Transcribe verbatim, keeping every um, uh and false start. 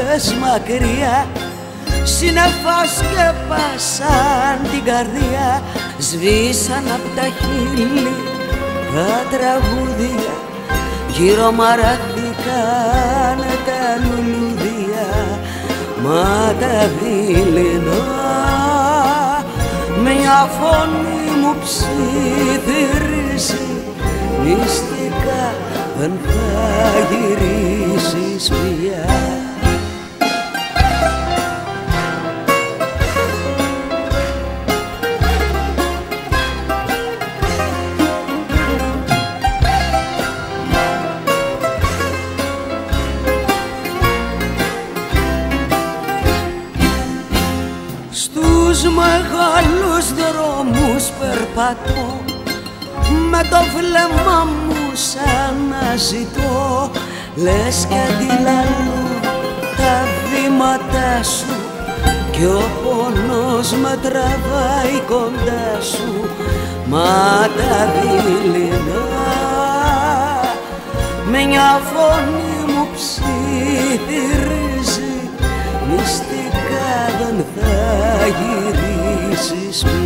πες μακριά, σύννεφα σκεπάσαν την καρδιά, σβήσαν απ' τα χείλη τα τραγούδια, γύρω μαράθηκαν τα λουλούδια. Μα τα δειλινά μια φωνή μου ψιθυρίζει, μυστικά δεν θα γυρίσεις πια. Στους μεγάλους δρόμους περπατώ, με το βλέμμα μου σαν να ζητώ, λες κι αντιλαλώ τα βήματα σου κι ο πόνος με τραβάει κοντά σου. Μα τα δειλινά μια φωνή μου ψιθυρίζει, μυστικά δεν θα γυρίσεις.